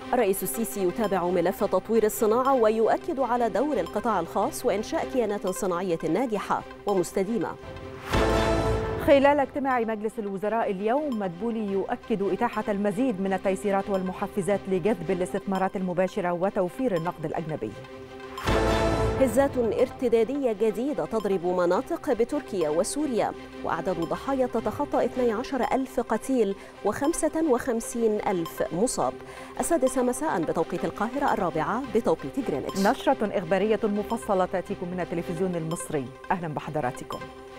الرئيس السيسي يتابع ملف تطوير الصناعة ويؤكد على دور القطاع الخاص وإنشاء كيانات صناعية ناجحة ومستديمة. خلال اجتماع مجلس الوزراء اليوم، مدبولي يؤكد إتاحة المزيد من التيسيرات والمحفزات لجذب الاستثمارات المباشرة وتوفير النقد الأجنبي. هزات ارتدادية جديدة تضرب مناطق بتركيا وسوريا، وأعداد ضحايا تتخطى 12,000 قتيل و55,000 مصاب. 6 مساء بتوقيت القاهرة، 4 بتوقيت جرينتش. نشرة إخبارية مفصلة تأتيكم من التلفزيون المصري. أهلا بحضراتكم.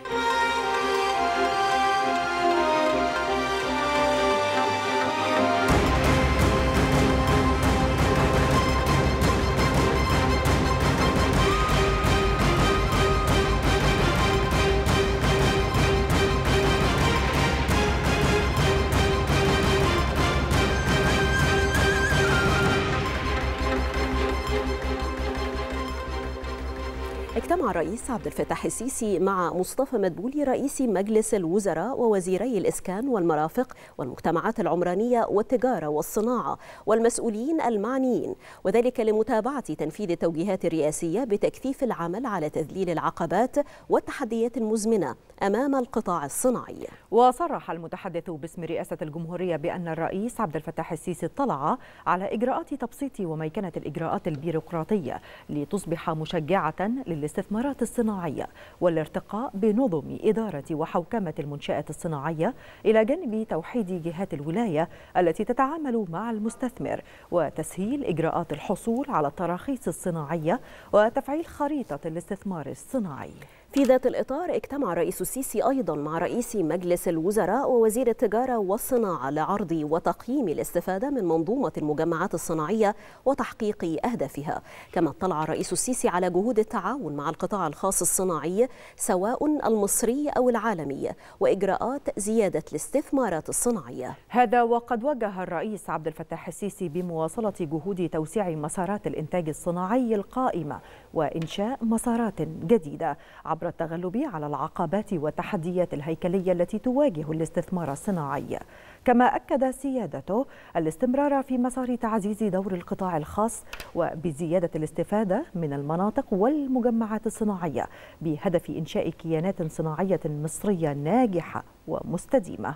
اجتمع الرئيس عبد الفتاح السيسي مع مصطفى مدبولي رئيس مجلس الوزراء ووزيري الإسكان والمرافق والمجتمعات العمرانية والتجارة والصناعة والمسؤولين المعنيين، وذلك لمتابعة تنفيذ التوجيهات الرئاسية بتكثيف العمل على تذليل العقبات والتحديات المزمنة أمام القطاع الصناعي. وصرح المتحدث باسم رئاسة الجمهورية بأن الرئيس عبد الفتاح السيسي اطلع على إجراءات تبسيط وميكنة الإجراءات البيروقراطية لتصبح مشجعة للاستثمارات الصناعية والارتقاء بنظم إدارة وحوكمة المنشآت الصناعية، إلى جانب توحيد جهات الولاية التي تتعامل مع المستثمر وتسهيل إجراءات الحصول على التراخيص الصناعية وتفعيل خريطة الاستثمار الصناعي. في ذات الإطار، اجتمع الرئيس السيسي أيضا مع رئيس مجلس الوزراء ووزير التجارة والصناعة لعرض وتقييم الاستفادة من منظومة المجمعات الصناعية وتحقيق أهدافها. كما اطلع الرئيس السيسي على جهود التعاون مع القطاع الخاص الصناعي سواء المصري أو العالمي وإجراءات زيادة الاستثمارات الصناعية. هذا وقد وجه الرئيس عبد الفتاح السيسي بمواصلة جهود توسيع مسارات الإنتاج الصناعي القائمة وإنشاء مسارات جديدة عبر التغلب على العقبات والتحديات الهيكلية التي تواجه الاستثمار الصناعي. كما أكد سيادته الاستمرار في مسار تعزيز دور القطاع الخاص وبزيادة الاستفادة من المناطق والمجمعات الصناعية بهدف إنشاء كيانات صناعية مصرية ناجحة ومستديمة.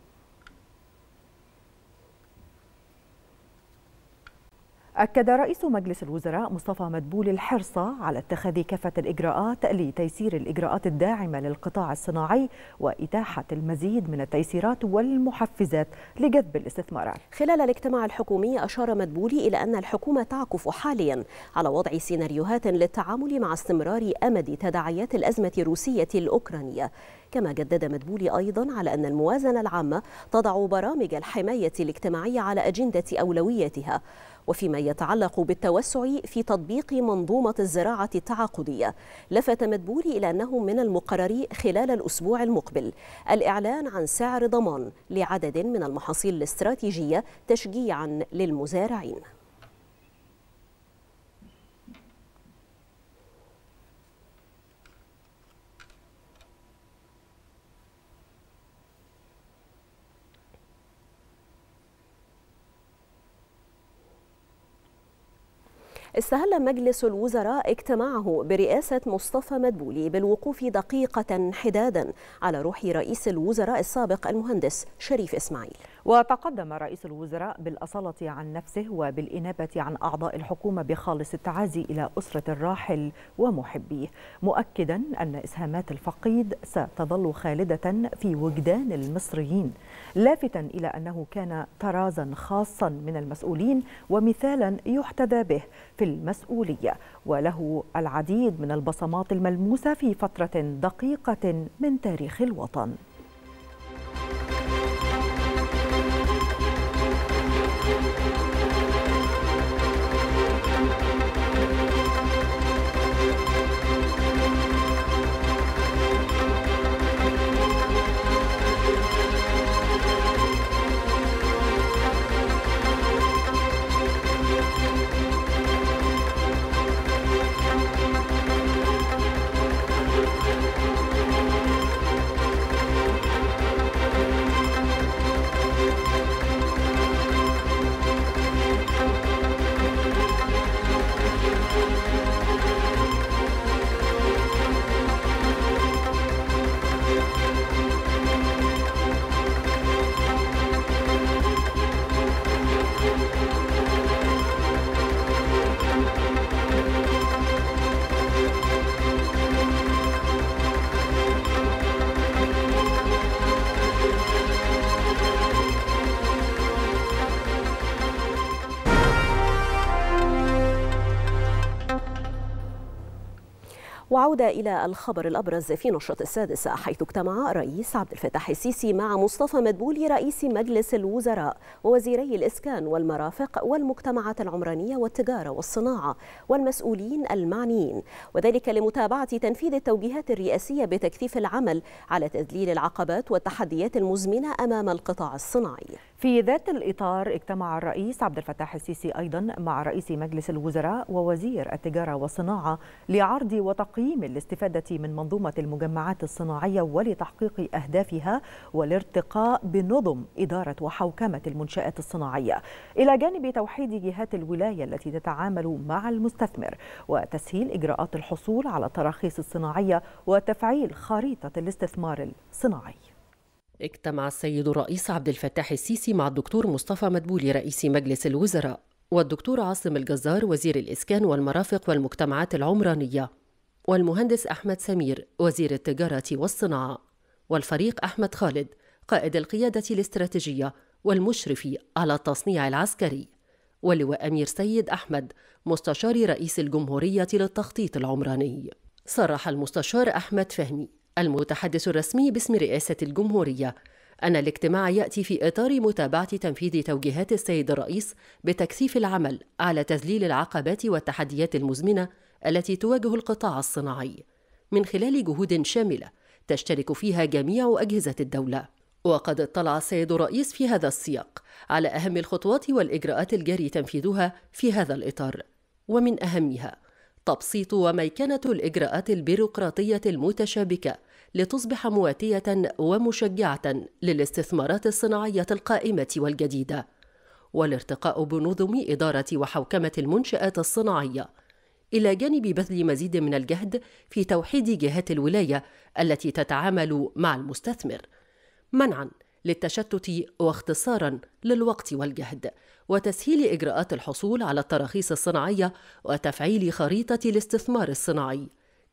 أكد رئيس مجلس الوزراء مصطفى مدبولي الحرص على اتخاذ كافة الإجراءات لتيسير الإجراءات الداعمة للقطاع الصناعي وإتاحة المزيد من التيسيرات والمحفزات لجذب الاستثمارات. خلال الاجتماع الحكومي، أشار مدبولي إلى أن الحكومة تعكف حاليا على وضع سيناريوهات للتعامل مع استمرار أمد تداعيات الأزمة الروسية الأوكرانية. كما جدد مدبولي أيضا على أن الموازنة العامة تضع برامج الحماية الاجتماعية على أجندة أولوياتها. وفيما يتعلق بالتوسع في تطبيق منظومة الزراعة التعاقدية، لفت مدبولي إلى أنه من المقرر خلال الأسبوع المقبل الإعلان عن سعر ضمان لعدد من المحاصيل الاستراتيجية تشجيعا للمزارعين. استهل مجلس الوزراء اجتماعه برئاسة مصطفى مدبولي بالوقوف دقيقة حدادا على روح رئيس الوزراء السابق المهندس شريف إسماعيل. وتقدم رئيس الوزراء بالأصالة عن نفسه وبالإنابة عن أعضاء الحكومة بخالص التعازي إلى أسرة الراحل ومحبيه، مؤكدا أن إسهامات الفقيد ستظل خالدة في وجدان المصريين، لافتا إلى أنه كان طرازا خاصا من المسؤولين ومثالا يحتذى به في المسؤولية، وله العديد من البصمات الملموسة في فترة دقيقة من تاريخ الوطن. وعودة إلى الخبر الأبرز في نشرة السادسة، حيث اجتمع الرئيس عبد الفتاح السيسي مع مصطفى مدبولي رئيس مجلس الوزراء ووزيري الإسكان والمرافق والمجتمعات العمرانية والتجارة والصناعة والمسؤولين المعنيين، وذلك لمتابعة تنفيذ التوجيهات الرئاسية بتكثيف العمل على تذليل العقبات والتحديات المزمنة أمام القطاع الصناعي. في ذات الإطار اجتمع الرئيس عبد الفتاح السيسي أيضا مع رئيس مجلس الوزراء ووزير التجارة والصناعة لعرض وتقييم الاستفادة من منظومة المجمعات الصناعية ولتحقيق أهدافها والارتقاء بنظم إدارة وحوكمة المنشآت الصناعية، إلى جانب توحيد جهات الولاية التي تتعامل مع المستثمر وتسهيل إجراءات الحصول على التراخيص الصناعية وتفعيل خريطة الاستثمار الصناعي. اجتمع السيد الرئيس عبد الفتاح السيسي مع الدكتور مصطفى مدبولي رئيس مجلس الوزراء والدكتور عاصم الجزار وزير الإسكان والمرافق والمجتمعات العمرانية والمهندس أحمد سمير وزير التجارة والصناعة والفريق أحمد خالد قائد القيادة الاستراتيجية والمشرف على التصنيع العسكري واللواء أمير سيد أحمد مستشار رئيس الجمهورية للتخطيط العمراني. صرح المستشار أحمد فهمي المتحدث الرسمي باسم رئاسة الجمهورية أن الاجتماع يأتي في إطار متابعة تنفيذ توجيهات السيد الرئيس بتكثيف العمل على تذليل العقبات والتحديات المزمنة التي تواجه القطاع الصناعي من خلال جهود شاملة تشترك فيها جميع أجهزة الدولة. وقد اطلع السيد الرئيس في هذا السياق على أهم الخطوات والإجراءات الجاري تنفيذها في هذا الإطار، ومن أهمها تبسيط وميكنة الإجراءات البيروقراطية المتشابكة لتصبح مواتية ومشجعة للاستثمارات الصناعية القائمة والجديدة، والارتقاء بنظم إدارة وحوكمة المنشآت الصناعية، إلى جانب بذل مزيد من الجهد في توحيد جهات الولاية التي تتعامل مع المستثمر، منعاً للتشتت واختصاراً للوقت والجهد، وتسهيل إجراءات الحصول على التراخيص الصناعية وتفعيل خريطة الاستثمار الصناعي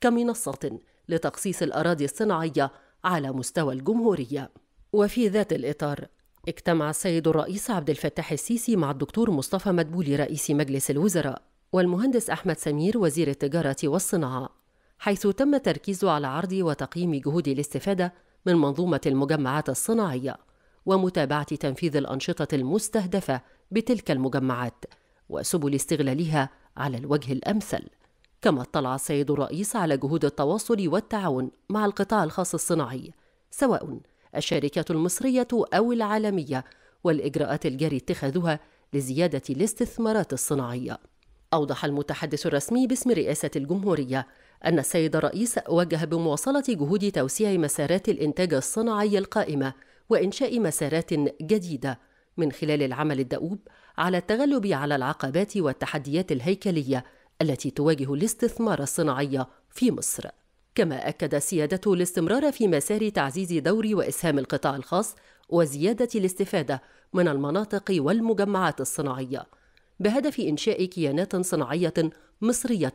كمنصة لتخصيص الأراضي الصناعية على مستوى الجمهورية. وفي ذات الإطار اجتمع السيد الرئيس عبد الفتاح السيسي مع الدكتور مصطفى مدبولي رئيس مجلس الوزراء والمهندس أحمد سمير وزير التجارة والصناعة، حيث تم التركيز على عرض وتقييم جهود الاستفادة من منظومة المجمعات الصناعية ومتابعة تنفيذ الأنشطة المستهدفة بتلك المجمعات وسبل استغلالها على الوجه الأمثل. كما اطلع السيد الرئيس على جهود التواصل والتعاون مع القطاع الخاص الصناعي سواء الشركات المصرية أو العالمية والإجراءات الجاري اتخاذها لزيادة الاستثمارات الصناعية. أوضح المتحدث الرسمي باسم رئاسة الجمهورية أن السيد الرئيس وجه بمواصلة جهود توسيع مسارات الإنتاج الصناعي القائمة وإنشاء مسارات جديدة من خلال العمل الدؤوب على التغلب على العقبات والتحديات الهيكلية التي تواجه الاستثمار الصناعي في مصر. كما أكد سيادته الاستمرار في مسار تعزيز دور وإسهام القطاع الخاص وزيادة الاستفادة من المناطق والمجمعات الصناعية بهدف إنشاء كيانات صناعية مصرية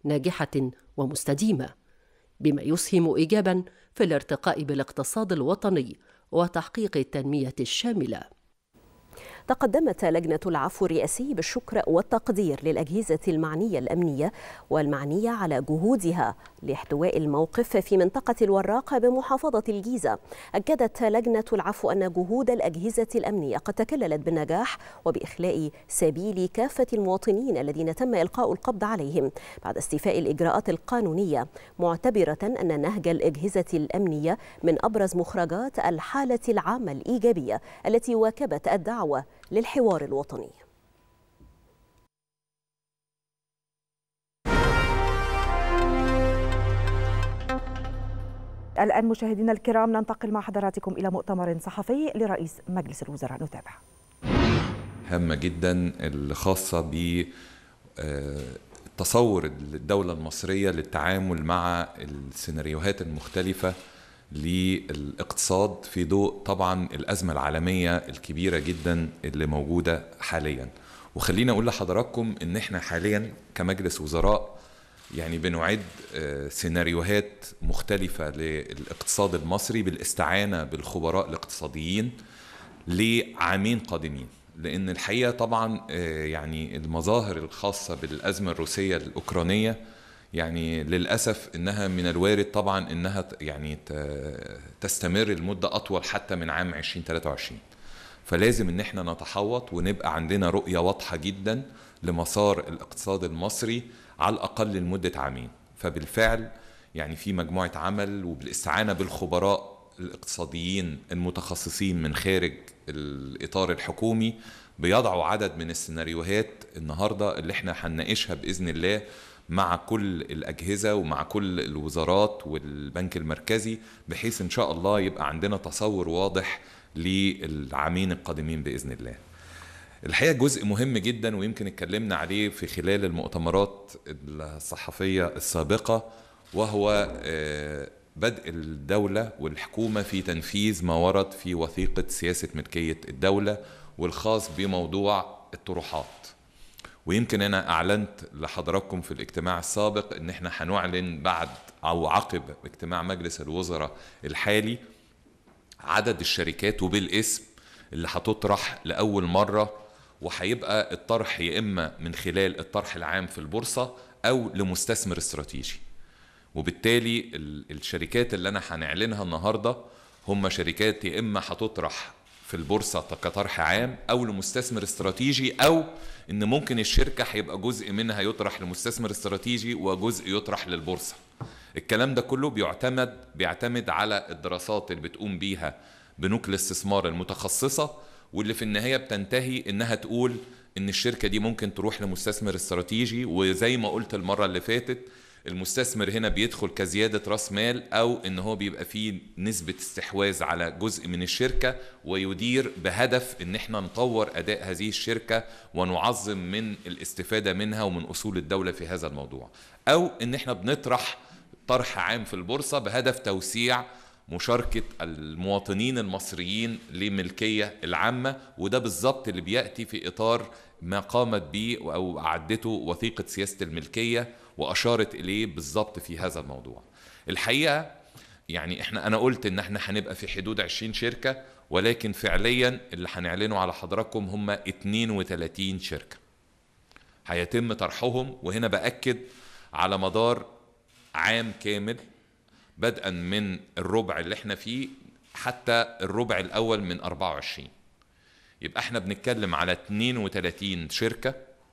ناجحة ومستديمة، بما يسهم إيجاباً في الارتقاء بالاقتصاد الوطني وتحقيق التنمية الشاملة. تقدمت لجنة العفو الرئاسي بالشكر والتقدير للأجهزة المعنية الأمنية والمعنية على جهودها لاحتواء الموقف في منطقة الوراق بمحافظة الجيزة. أكدت لجنة العفو أن جهود الأجهزة الأمنية قد تكللت بالنجاح وبإخلاء سبيل كافة المواطنين الذين تم إلقاء القبض عليهم بعد استيفاء الإجراءات القانونية، معتبرة أن نهج الأجهزة الأمنية من أبرز مخرجات الحالة العامة الإيجابية التي واكبت الدعوة للحوار الوطني. الآن مشاهدينا الكرام ننتقل مع حضراتكم إلى مؤتمر صحفي لرئيس مجلس الوزراء، نتابع. هامة جدا الخاصة بتصور الدولة المصرية للتعامل مع السيناريوهات المختلفة للاقتصاد في ضوء طبعا الأزمة العالمية الكبيرة جدا اللي موجودة حاليا. وخلينا أقول لحضراتكم إن إحنا حاليا كمجلس وزراء يعني بنعد سيناريوهات مختلفة للاقتصاد المصري بالاستعانة بالخبراء الاقتصاديين لعامين قادمين، لأن الحقيقة طبعا يعني المظاهر الخاصة بالأزمة الروسية الأوكرانية يعني للأسف إنها من الوارد طبعا إنها يعني تستمر المدة أطول حتى من عام 2023. فلازم إن احنا نتحوط ونبقى عندنا رؤية واضحة جدا لمسار الاقتصاد المصري على الأقل لمدة عامين. فبالفعل يعني في مجموعة عمل وبالاستعانة بالخبراء الاقتصاديين المتخصصين من خارج الإطار الحكومي بيضعوا عدد من السيناريوهات النهاردة اللي احنا هنناقشها بإذن الله مع كل الأجهزة ومع كل الوزارات والبنك المركزي، بحيث إن شاء الله يبقى عندنا تصور واضح للعامين القادمين بإذن الله. الحقيقة جزء مهم جدا ويمكن اتكلمنا عليه في خلال المؤتمرات الصحفية السابقة، وهو بدء الدولة والحكومة في تنفيذ ما ورد في وثيقة سياسة ملكية الدولة والخاص بموضوع الطروحات. ويمكن أنا أعلنت لحضراتكم في الاجتماع السابق إن احنا هنعلن بعد أو عقب اجتماع مجلس الوزراء الحالي عدد الشركات وبالاسم اللي هتطرح لأول مرة، وهيبقى الطرح يا إما من خلال الطرح العام في البورصة أو لمستثمر استراتيجي. وبالتالي الشركات اللي أنا هنعلنها النهاردة هم شركات يا إما هتطرح في البورصة كطرح عام أو لمستثمر استراتيجي، أو إن ممكن الشركة هيبقى جزء منها يطرح لمستثمر استراتيجي وجزء يطرح للبورصة. الكلام ده كله بيعتمد على الدراسات اللي بتقوم بيها بنوك الاستثمار المتخصصة، واللي في النهاية بتنتهي إنها تقول إن الشركة دي ممكن تروح لمستثمر استراتيجي. وزي ما قلت المرة اللي فاتت، المستثمر هنا بيدخل كزيادة راس مال، أو إن هو بيبقى فيه نسبة استحواذ على جزء من الشركة ويدير بهدف إن احنا نطور أداء هذه الشركة ونعظم من الاستفادة منها ومن أصول الدولة في هذا الموضوع، أو إن احنا بنطرح طرح عام في البورصة بهدف توسيع مشاركة المواطنين المصريين لملكية العامة. وده بالضبط اللي بيأتي في إطار ما قامت به أو أعدته وثيقة سياسة الملكية وأشارت إليه بالضبط في هذا الموضوع. الحقيقة يعني أنا قلت إن احنا هنبقى في حدود 20 شركة، ولكن فعليا اللي هنعلنه على حضراتكم هم 32 شركة هيتم طرحهم. وهنا بأكد على مدار عام كامل بدءا من الربع اللي احنا فيه حتى الربع الأول من 24. يبقى احنا بنتكلم على 32 شركة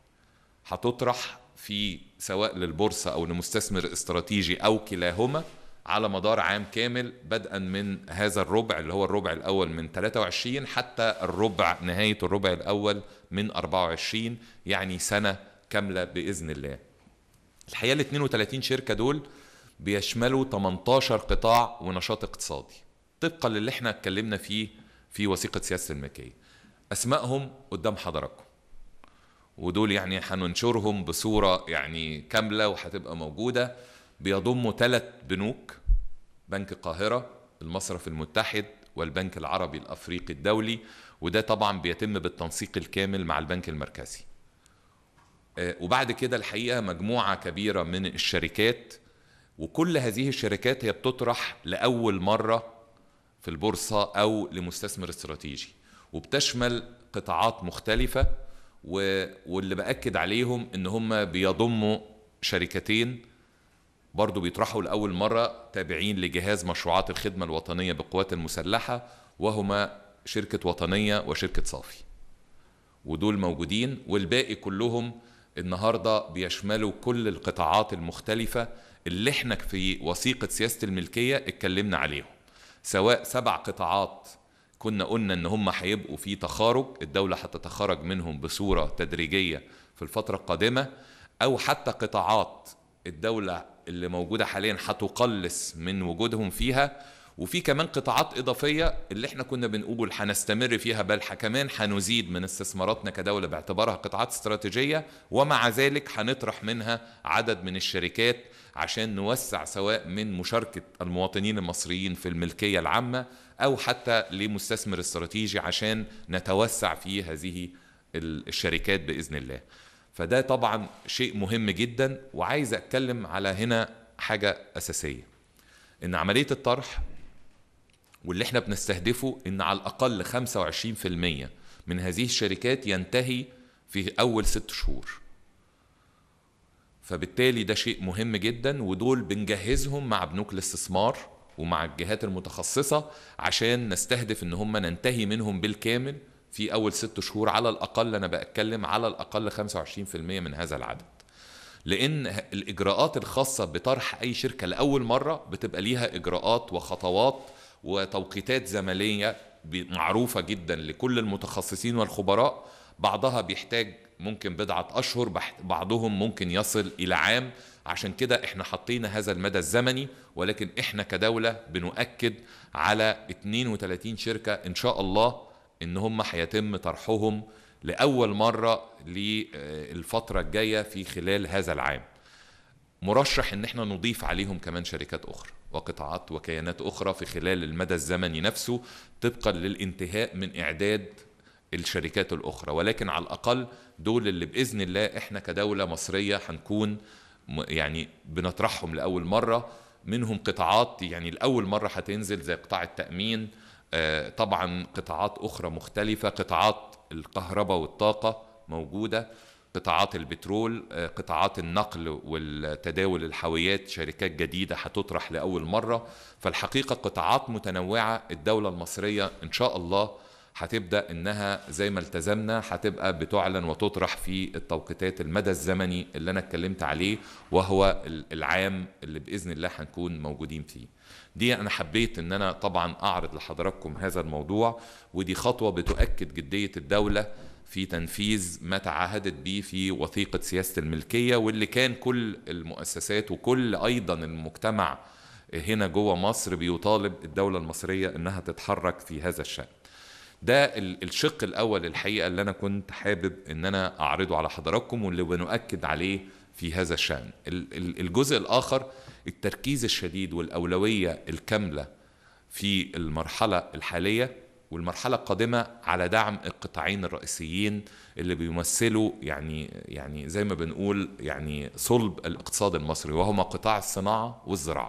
هتطرح في سواء للبورصة أو لمستثمر استراتيجي أو كلاهما على مدار عام كامل، بدءا من هذا الربع اللي هو الربع الأول من 23 حتى نهاية الربع الأول من 24، يعني سنة كاملة بإذن الله. الحقيقة ال 32 شركة دول بيشملوا 18 قطاع ونشاط اقتصادي طبقا للي احنا اتكلمنا فيه في وثيقة سياسة الملكية. أسمائهم قدام حضراتكم، ودول يعني هننشرهم بصورة يعني كاملة وهتبقى موجودة. بيضموا 3 بنوك: بنك القاهرة، المصرف المتحد، والبنك العربي الأفريقي الدولي، وده طبعا بيتم بالتنسيق الكامل مع البنك المركزي. وبعد كده الحقيقة مجموعة كبيرة من الشركات، وكل هذه الشركات هي بتطرح لأول مرة في البورصة أو لمستثمر استراتيجي، وبتشمل قطاعات مختلفة. واللي بأكد عليهم إن هم بيضموا شركتين برضو بيطرحوا لأول مرة تابعين لجهاز مشروعات الخدمة الوطنية بالقوات المسلحة، وهما شركة وطنية وشركة صافي، ودول موجودين. والباقي كلهم النهاردة بيشملوا كل القطاعات المختلفة اللي احنا في وثيقة سياسة الملكية اتكلمنا عليهم، سواء 7 قطاعات كنا قلنا ان هم هيبقوا في تخارج، الدولة هتتخرج منهم بصورة تدريجية في الفترة القادمة، او حتى قطاعات الدولة اللي موجودة حاليا هتقلص من وجودهم فيها. وفي كمان قطاعات إضافية اللي احنا كنا بنقول هنستمر فيها، بل كمان هنزيد من استثماراتنا كدولة باعتبارها قطاعات استراتيجية، ومع ذلك هنطرح منها عدد من الشركات عشان نوسع سواء من مشاركة المواطنين المصريين في الملكية العامة أو حتى لمستثمر استراتيجي عشان نتوسع في هذه الشركات بإذن الله. فده طبعا شيء مهم جدا. وعايز أتكلم على هنا حاجة أساسية، إن عملية الطرح واللي احنا بنستهدفه إن على الأقل 25% من هذه الشركات ينتهي في أول 6 شهور. فبالتالي ده شيء مهم جدا، ودول بنجهزهم مع بنوك الاستثمار ومع الجهات المتخصصة عشان نستهدف ان هم ننتهي منهم بالكامل في اول 6 شهور على الاقل. انا بتكلم على الاقل 25% من هذا العدد، لان الاجراءات الخاصة بطرح اي شركة لاول مرة بتبقى ليها اجراءات وخطوات وتوقيتات زمنية معروفة جدا لكل المتخصصين والخبراء. بعضها بيحتاج ممكن بضعة أشهر، بعضهم ممكن يصل إلى عام. عشان كده احنا حطينا هذا المدى الزمني، ولكن احنا كدولة بنؤكد على 32 شركة إن شاء الله إن هم هيتم طرحهم لأول مرة للفترة الجاية في خلال هذا العام. مرشح إن احنا نضيف عليهم كمان شركات أخرى وقطاعات وكيانات أخرى في خلال المدى الزمني نفسه، طبقا للانتهاء من إعداد الشركات الأخرى. ولكن على الأقل دول اللي بإذن الله إحنا كدولة مصرية هنكون يعني بنطرحهم لأول مرة. منهم قطاعات يعني لأول مرة هتنزل زي قطاع التأمين، طبعا قطاعات أخرى مختلفة، قطاعات الكهرباء والطاقة موجودة، قطاعات البترول، قطاعات النقل والتداول الحاويات، شركات جديدة هتطرح لأول مرة. فالحقيقة قطاعات متنوعة. الدولة المصرية إن شاء الله هتبدأ إنها زي ما التزمنا هتبقى بتعلن وتطرح في التوقيتات المدى الزمني اللي أنا اتكلمت عليه، وهو العام اللي بإذن الله هنكون موجودين فيه. دي أنا حبيت إن أنا طبعا أعرض لحضراتكم هذا الموضوع، ودي خطوة بتؤكد جدية الدولة في تنفيذ ما تعهدت به في وثيقة سياسة الملكية، واللي كان كل المؤسسات وكل أيضا المجتمع هنا جوه مصر بيطالب الدولة المصرية إنها تتحرك في هذا الشأن. ده الشق الأول الحقيقة اللي أنا كنت حابب إن أنا أعرضه على حضراتكم واللي بنؤكد عليه في هذا الشأن. الجزء الآخر التركيز الشديد والأولوية الكاملة في المرحلة الحالية والمرحلة القادمة على دعم القطاعين الرئيسيين اللي بيمثلوا يعني زي ما بنقول يعني صلب الاقتصاد المصري، وهما قطاع الصناعة والزراعة.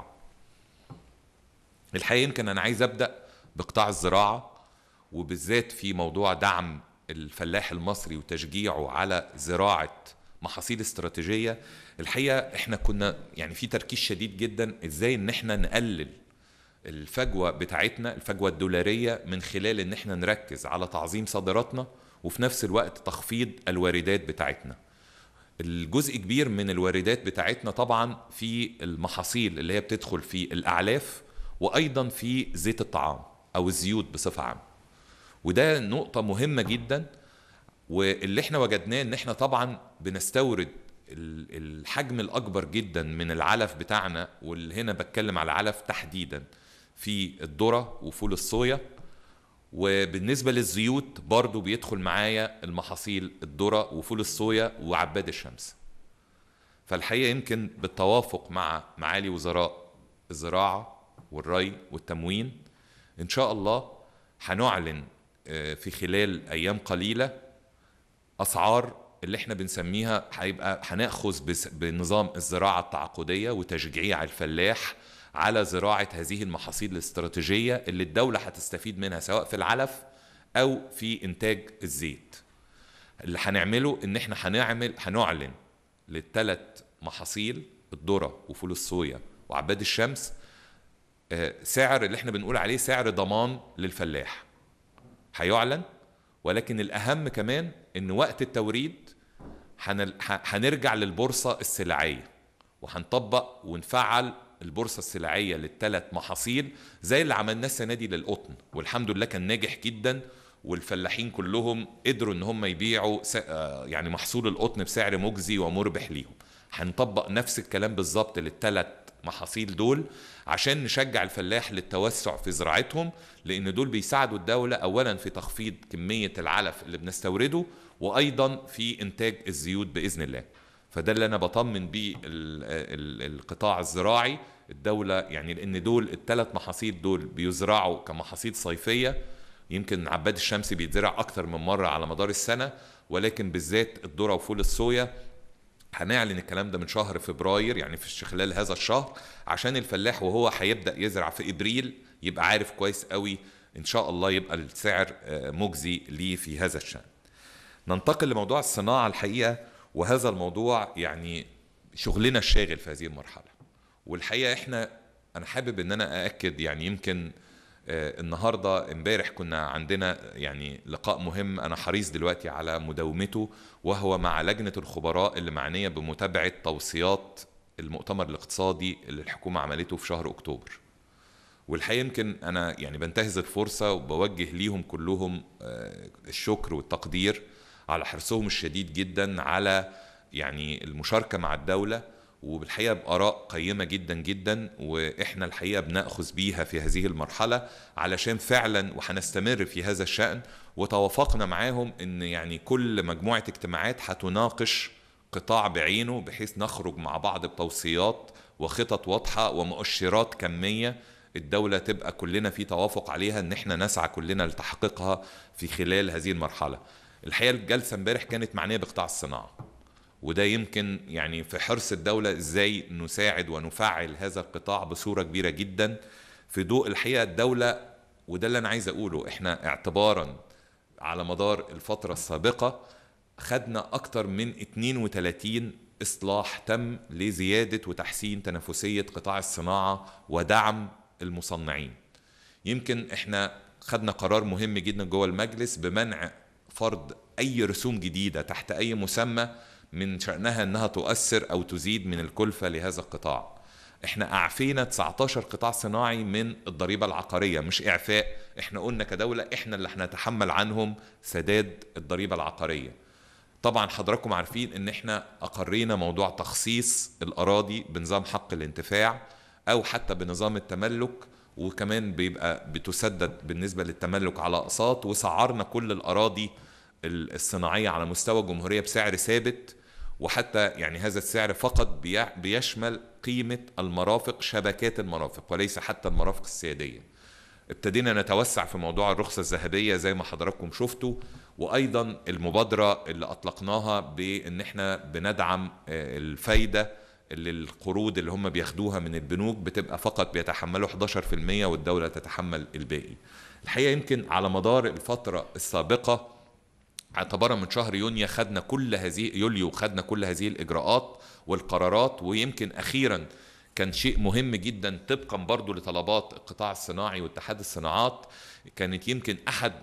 الحقيقة يمكن أنا عايز أبدأ بقطاع الزراعة، وبالذات في موضوع دعم الفلاح المصري وتشجيعه على زراعة محاصيل استراتيجية. الحقيقة احنا كنا يعني في تركيز شديد جدا ازاي ان احنا نقلل الفجوة بتاعتنا، الفجوة الدولارية، من خلال ان احنا نركز على تعظيم صادراتنا وفي نفس الوقت تخفيض الواردات بتاعتنا. الجزء كبير من الواردات بتاعتنا طبعا في المحاصيل اللي هي بتدخل في الأعلاف، وأيضا في زيت الطعام أو الزيوت بصفة عامة، وده نقطة مهمة جدا. واللي احنا وجدناه ان احنا طبعا بنستورد الحجم الأكبر جدا من العلف بتاعنا، واللي هنا بتكلم على علف تحديدا في الذرة وفول الصويا. وبالنسبة للزيوت برضو بيدخل معايا المحاصيل الذرة وفول الصويا وعباد الشمس. فالحقيقة يمكن بالتوافق مع معالي وزراء الزراعة والري والتموين إن شاء الله هنعلن في خلال أيام قليلة أسعار اللي احنا بنسميها هنأخذ بنظام الزراعة التعاقدية وتشجيع الفلاح على زراعة هذه المحاصيل الاستراتيجية اللي الدولة هتستفيد منها سواء في العلف أو في إنتاج الزيت. اللي هنعمله إن إحنا هنعلن للثلاث محاصيل الذرة وفول الصويا وعباد الشمس سعر اللي إحنا بنقول عليه سعر ضمان للفلاح هيعلن. ولكن الأهم كمان إن وقت التوريد هنرجع للبورصة السلعية وهنطبق ونفعل البورصة السلعية للثلاث محاصيل زي اللي عملناه السنة دي للقطن، والحمد لله كان ناجح جدا، والفلاحين كلهم قدروا ان هم يبيعوا يعني محصول القطن بسعر مجزي ومربح ليهم. هنطبق نفس الكلام بالظبط للثلاث محاصيل دول عشان نشجع الفلاح للتوسع في زراعتهم، لان دول بيساعدوا الدولة اولا في تخفيض كمية العلف اللي بنستورده، وايضا في انتاج الزيوت باذن الله. فده اللي انا بطمن بيه القطاع الزراعي الدولة، يعني لان دول الثلاث محاصيل دول بيزرعوا كمحاصيل صيفية. يمكن عباد الشمس بيتزرع اكتر من مرة على مدار السنة، ولكن بالذات الذرة وفول الصويا هنعلن الكلام ده من شهر فبراير، يعني في خلال هذا الشهر، عشان الفلاح وهو هيبدأ يزرع في ابريل يبقى عارف كويس قوي ان شاء الله يبقى السعر مجزي ليه في هذا الشأن. ننتقل لموضوع الصناعة الحقيقة، وهذا الموضوع يعني شغلنا الشاغل في هذه المرحلة. والحقيقة أنا حابب إن أنا أأكد، يعني يمكن النهاردة امبارح كنا عندنا يعني لقاء مهم أنا حريص دلوقتي على مداومته، وهو مع لجنة الخبراء اللي معنية بمتابعة توصيات المؤتمر الاقتصادي اللي الحكومة عملته في شهر أكتوبر. والحقيقة يمكن أنا يعني بنتهز الفرصة وبوجه ليهم كلهم الشكر والتقدير على حرصهم الشديد جدا على يعني المشاركة مع الدولة، وبالحقيقة بآراء قيمة جدا جدا، وإحنا الحقيقة بنأخذ بيها في هذه المرحلة علشان فعلا وهنستمر في هذا الشأن. وتوافقنا معاهم إن يعني كل مجموعة اجتماعات هتناقش قطاع بعينه، بحيث نخرج مع بعض بتوصيات وخطط واضحة ومؤشرات كمية الدولة تبقى كلنا في توافق عليها إن إحنا نسعى كلنا لتحقيقها في خلال هذه المرحلة. الحقيقة الجلسة امبارح كانت معنية بقطاع الصناعة، وده يمكن يعني في حرص الدولة ازاي نساعد ونفعل هذا القطاع بصورة كبيرة جدا في ضوء الحقيقة الدولة. وده اللي انا عايز اقوله، احنا اعتبارا على مدار الفترة السابقة خدنا اكتر من 32 اصلاح تم لزيادة وتحسين تنافسية قطاع الصناعة ودعم المصنعين. يمكن احنا خدنا قرار مهم جدا جوه المجلس بمنع فرض اي رسوم جديدة تحت اي مسمى من شأنها أنها تؤثر أو تزيد من الكلفة لهذا القطاع. احنا أعفينا 19 قطاع صناعي من الضريبة العقارية، مش إعفاء، احنا قلنا كدولة احنا اللي هنتحمل عنهم سداد الضريبة العقارية. طبعا حضراتكم عارفين ان احنا أقرينا موضوع تخصيص الأراضي بنظام حق الانتفاع أو حتى بنظام التملك، وكمان بيبقى بتسدد بالنسبة للتملك على أقساط، وسعرنا كل الأراضي الصناعية على مستوى الجمهورية بسعر ثابت، وحتى يعني هذا السعر فقط بيشمل قيمة المرافق، شبكات المرافق، وليس حتى المرافق السيادية. ابتدينا نتوسع في موضوع الرخصة الذهبية زي ما حضراتكم شفتوا، وأيضا المبادرة اللي أطلقناها بأن احنا بندعم الفايدة اللي القروض اللي هم بياخدوها من البنوك بتبقى فقط بيتحملوا 11% والدولة تتحمل الباقي. الحقيقة يمكن على مدار الفترة السابقة اعتبارا من شهر يونيو خدنا كل هذه الإجراءات والقرارات. ويمكن أخيرا كان شيء مهم جدا طبقا برضو لطلبات القطاع الصناعي واتحاد الصناعات، كانت يمكن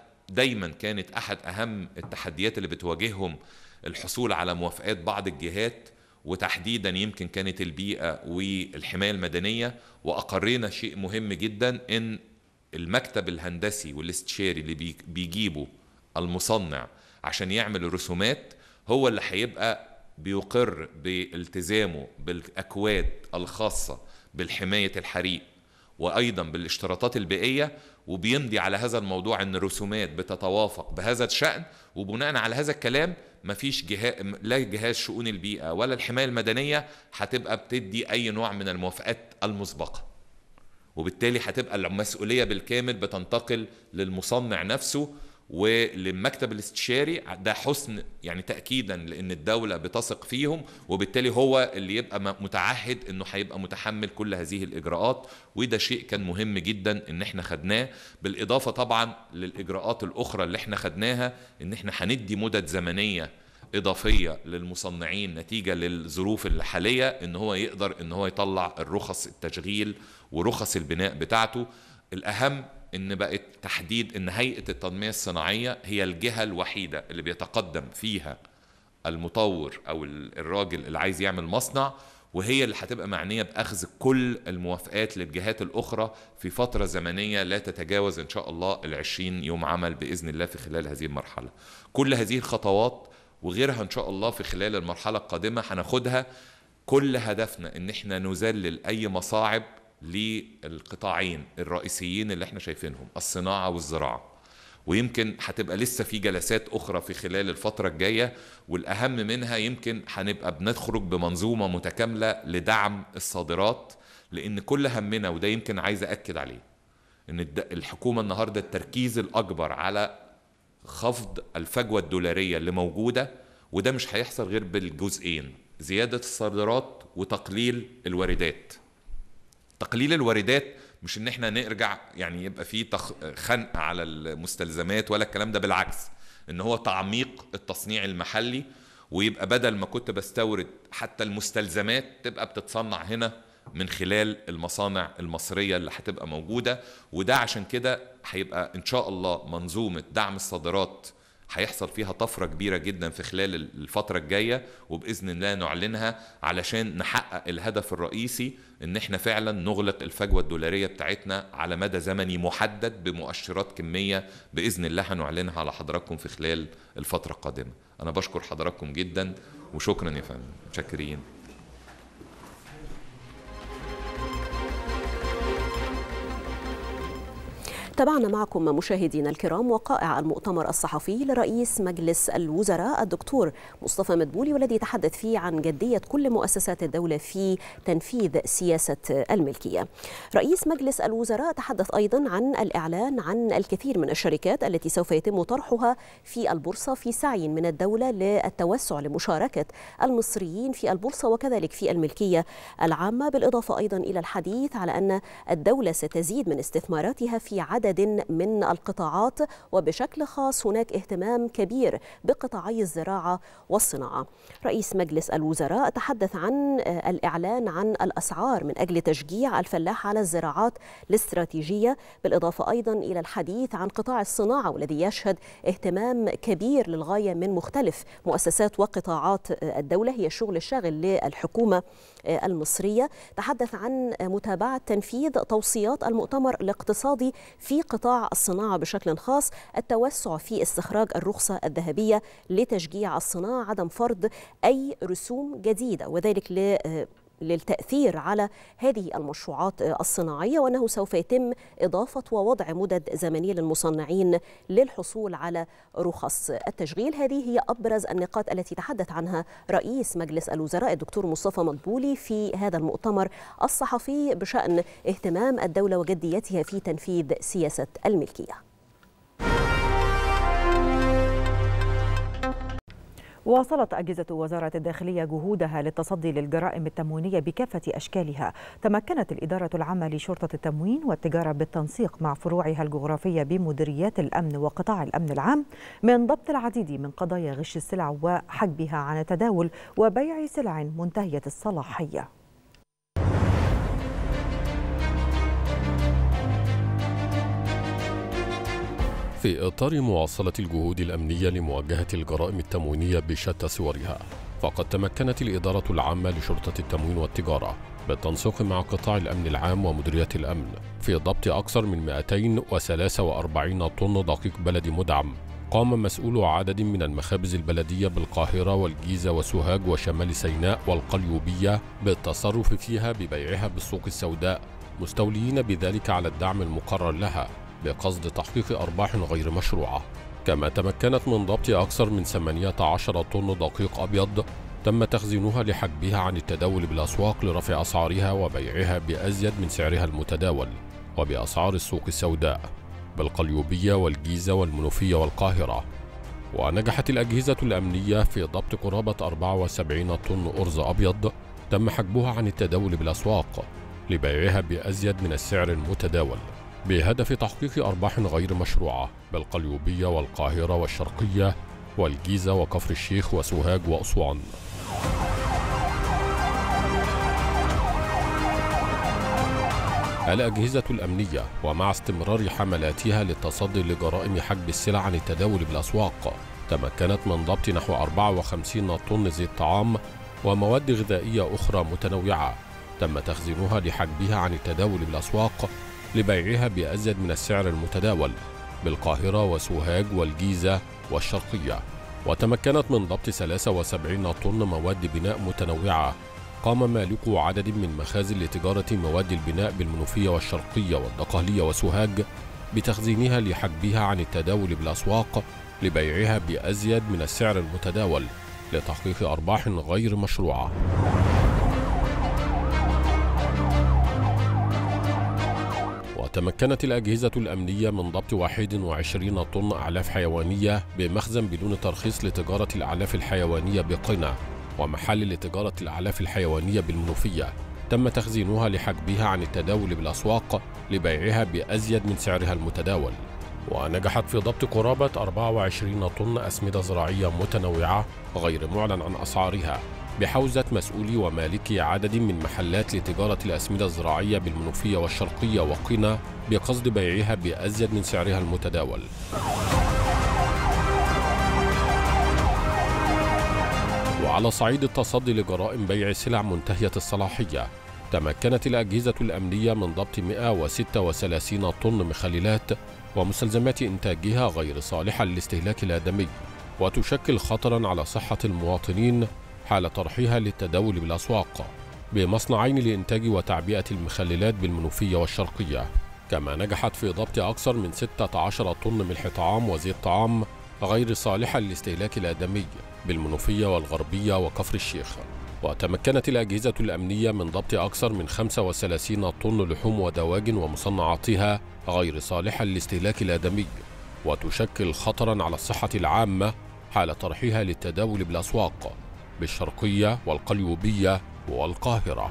كانت أحد أهم التحديات اللي بتواجههم الحصول على موافقات بعض الجهات، وتحديدا يمكن كانت البيئة والحماية المدنية. وأقرينا شيء مهم جدا إن المكتب الهندسي والاستشاري اللي بيجيبه المصنع عشان يعمل الرسومات هو اللي هيبقى بيقر بالتزامه بالأكواد الخاصة بالحماية الحريق وأيضا بالاشتراطات البيئية، وبيمضي على هذا الموضوع ان الرسومات بتتوافق بهذا الشأن. وبناء على هذا الكلام مفيش لا جهاز شؤون البيئة ولا الحماية المدنية هتبقى بتدي أي نوع من الموافقات المسبقة، وبالتالي هتبقى المسؤولية بالكامل بتنتقل للمصنع نفسه وللمكتب الاستشاري. ده حسن يعني تأكيدا لأن الدولة بتثق فيهم، وبالتالي هو اللي يبقى متعهد انه هيبقى متحمل كل هذه الإجراءات. وده شيء كان مهم جدا ان احنا خدناه، بالإضافة طبعا للإجراءات الأخرى اللي احنا خدناها، ان احنا هندي مدد زمنية إضافية للمصنعين نتيجة للظروف الحالية ان هو يقدر ان هو يطلع الرخص التشغيل ورخص البناء بتاعته. الأهم ان بقت تحديد ان هيئة التنمية الصناعية هي الجهة الوحيدة اللي بيتقدم فيها المطور او الراجل اللي عايز يعمل مصنع، وهي اللي هتبقى معنية باخذ كل الموافقات للجهات الاخرى في فترة زمنية لا تتجاوز ان شاء الله 20 يوم عمل باذن الله في خلال هذه المرحلة. كل هذه الخطوات وغيرها ان شاء الله في خلال المرحلة القادمة هناخدها. كل هدفنا ان احنا نذلل اي مصاعب للقطاعين الرئيسيين اللي احنا شايفينهم، الصناعة والزراعة. ويمكن هتبقى لسه في جلسات أخرى في خلال الفترة الجاية، والأهم منها يمكن هنبقى بنخرج بمنظومة متكاملة لدعم الصادرات، لأن كل همنا وده يمكن عايز أكد عليه إن الحكومة النهاردة التركيز الأكبر على خفض الفجوة الدولارية اللي موجودة، وده مش هيحصل غير بالجزئين: زيادة الصادرات وتقليل الواردات. تقليل الواردات مش ان احنا نرجع يعني يبقى في خنق على المستلزمات ولا الكلام ده، بالعكس ان هو تعميق التصنيع المحلي ويبقى بدل ما كنت بستورد حتى المستلزمات تبقى بتتصنع هنا من خلال المصانع المصرية اللي هتبقى موجودة. وده عشان كده هيبقى إن شاء الله منظومة دعم الصادرات هيحصل فيها طفرة كبيرة جدا في خلال الفترة الجاية، وبإذن الله نعلنها علشان نحقق الهدف الرئيسي إن احنا فعلا نغلق الفجوة الدولارية بتاعتنا على مدى زمني محدد بمؤشرات كمية بإذن الله هنعلنها على حضراتكم في خلال الفترة القادمة. أنا بشكر حضراتكم جدا وشكرا يا فندم، متشكرين. تابعنا معكم مشاهدينا الكرام وقائع المؤتمر الصحفي لرئيس مجلس الوزراء الدكتور مصطفى مدبولي، والذي تحدث فيه عن جدية كل مؤسسات الدولة في تنفيذ سياسة الملكية. رئيس مجلس الوزراء تحدث أيضا عن الإعلان عن الكثير من الشركات التي سوف يتم طرحها في البورصة في سعي من الدولة للتوسع لمشاركة المصريين في البورصة وكذلك في الملكية العامة، بالإضافة أيضا إلى الحديث على أن الدولة ستزيد من استثماراتها في عدد من القطاعات، وبشكل خاص هناك اهتمام كبير بقطاعي الزراعة والصناعة. رئيس مجلس الوزراء تحدث عن الإعلان عن الأسعار من أجل تشجيع الفلاح على الزراعات الاستراتيجية، بالإضافة أيضا إلى الحديث عن قطاع الصناعة والذي يشهد اهتمام كبير للغاية من مختلف مؤسسات وقطاعات الدولة، هي الشغل الشاغل للحكومة المصرية. تحدث عن متابعة تنفيذ توصيات المؤتمر الاقتصادي في قطاع الصناعة بشكل خاص، التوسع في استخراج الرخصة الذهبية لتشجيع الصناعة، عدم فرض أي رسوم جديدة، وذلك للتأثير على هذه المشروعات الصناعية، وأنه سوف يتم إضافة ووضع مدد زمنية للمصنعين للحصول على رخص التشغيل. هذه هي أبرز النقاط التي تحدث عنها رئيس مجلس الوزراء الدكتور مصطفى مدبولي في هذا المؤتمر الصحفي بشأن اهتمام الدولة وجديتها في تنفيذ سياسة الملكية. واصلت أجهزة وزارة الداخلية جهودها للتصدي للجرائم التموينية بكافة أشكالها. تمكنت الإدارة العامة لشرطة التموين والتجارة بالتنسيق مع فروعها الجغرافية بمديريات الأمن وقطاع الأمن العام من ضبط العديد من قضايا غش السلع وحجبها عن التداول وبيع سلع منتهية الصلاحية. في إطار مواصلة الجهود الأمنية لمواجهة الجرائم التموينية بشتى صورها، فقد تمكنت الإدارة العامة لشرطة التموين والتجارة بالتنسيق مع قطاع الأمن العام ومديريات الأمن في ضبط أكثر من 243 طن دقيق بلدي مدعم قام مسؤولو عدد من المخابز البلدية بالقاهرة والجيزة وسوهاج وشمال سيناء والقليوبية بالتصرف فيها ببيعها بالسوق السوداء، مستوليين بذلك على الدعم المقرر لها بقصد تحقيق أرباح غير مشروعة. كما تمكنت من ضبط أكثر من 18 طن دقيق أبيض تم تخزينها لحجبها عن التداول بالأسواق لرفع أسعارها وبيعها بأزيد من سعرها المتداول وبأسعار السوق السوداء بالقليوبية والجيزة والمنوفية والقاهرة. ونجحت الأجهزة الأمنية في ضبط قرابة 74 طن أرز أبيض تم حجبها عن التداول بالأسواق لبيعها بأزيد من السعر المتداول بهدف تحقيق أرباح غير مشروعة بالقليوبية والقاهرة والشرقية والجيزة وكفر الشيخ وسوهاج وأسوان. الأجهزة الأمنية ومع استمرار حملاتها للتصدي لجرائم حجب السلع عن التداول بالأسواق تمكنت من ضبط نحو 54 طن زيت طعام ومواد غذائية أخرى متنوعة تم تخزينها لحجبها عن التداول بالأسواق لبيعها بأزيد من السعر المتداول بالقاهرة وسوهاج والجيزة والشرقية. وتمكنت من ضبط 73 طن مواد بناء متنوعة قام مالكو عدد من مخازن لتجارة مواد البناء بالمنوفية والشرقية والدقهلية وسوهاج بتخزينها لحجبها عن التداول بالأسواق لبيعها بأزيد من السعر المتداول لتحقيق أرباح غير مشروعة. وتمكنت الأجهزة الأمنية من ضبط 21 طن أعلاف حيوانية بمخزن بدون ترخيص لتجارة الأعلاف الحيوانية بقنا ومحل لتجارة الأعلاف الحيوانية بالمنوفية تم تخزينها لحجبها عن التداول بالأسواق لبيعها بأزيد من سعرها المتداول ونجحت في ضبط قرابة 24 طن أسمدة زراعية متنوعة غير معلن عن أسعارها بحوزة مسؤولي ومالكي عدد من محلات لتجارة الأسمدة الزراعية بالمنوفية والشرقية وقنا بقصد بيعها بأزيد من سعرها المتداول. وعلى صعيد التصدي لجرائم بيع سلع منتهية الصلاحية، تمكنت الأجهزة الأمنية من ضبط 136 طن مخللات ومستلزمات إنتاجها غير صالحة للاستهلاك الآدمي، وتشكل خطرا على صحة المواطنين حال طرحها للتداول بالأسواق بمصنعين لإنتاج وتعبئة المخللات بالمنوفية والشرقية. كما نجحت في ضبط أكثر من 16 طن ملح طعام وزيت طعام غير صالحة للاستهلاك الآدمي بالمنوفية والغربية وكفر الشيخ. وتمكنت الأجهزة الأمنية من ضبط أكثر من 35 طن لحوم ودواجن ومصنعاتها غير صالحة للاستهلاك الآدمي، وتشكل خطرا على الصحة العامة حال طرحها للتداول بالأسواق بالشرقية والقليوبية والقاهرة.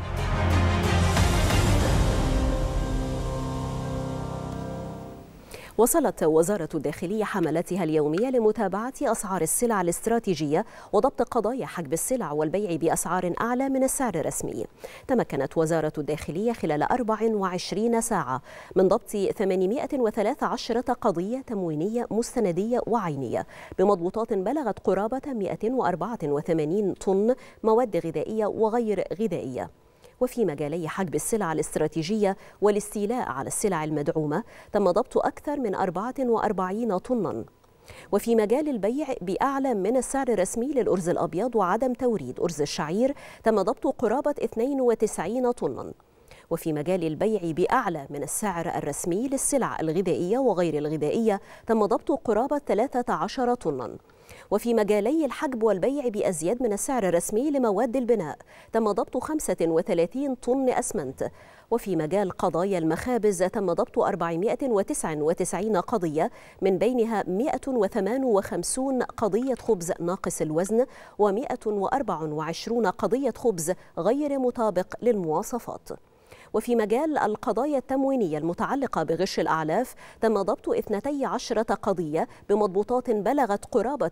وصلت وزارة الداخلية حملاتها اليومية لمتابعة أسعار السلع الاستراتيجية وضبط قضايا حجب السلع والبيع بأسعار أعلى من السعر الرسمي. تمكنت وزارة الداخلية خلال 24 ساعة من ضبط 813 قضية تموينية مستندية وعينية بمضبوطات بلغت قرابة 184 طن مواد غذائية وغير غذائية. وفي مجالي حجب السلع الاستراتيجية والاستيلاء على السلع المدعومة تم ضبط أكثر من 44 طنا. وفي مجال البيع بأعلى من السعر الرسمي للأرز الأبيض وعدم توريد أرز الشعير تم ضبط قرابة 92 طنا. وفي مجال البيع بأعلى من السعر الرسمي للسلع الغذائية وغير الغذائية تم ضبط قرابة 13 طنا. وفي مجالي الحجب والبيع بأزيد من السعر الرسمي لمواد البناء تم ضبط 35 طن أسمنت. وفي مجال قضايا المخابز تم ضبط 499 قضية، من بينها 158 قضية خبز ناقص الوزن و124 قضية خبز غير مطابق للمواصفات. وفي مجال القضايا التموينية المتعلقة بغش الأعلاف تم ضبط 12 قضية بمضبوطات بلغت قرابة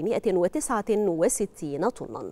469 طنا.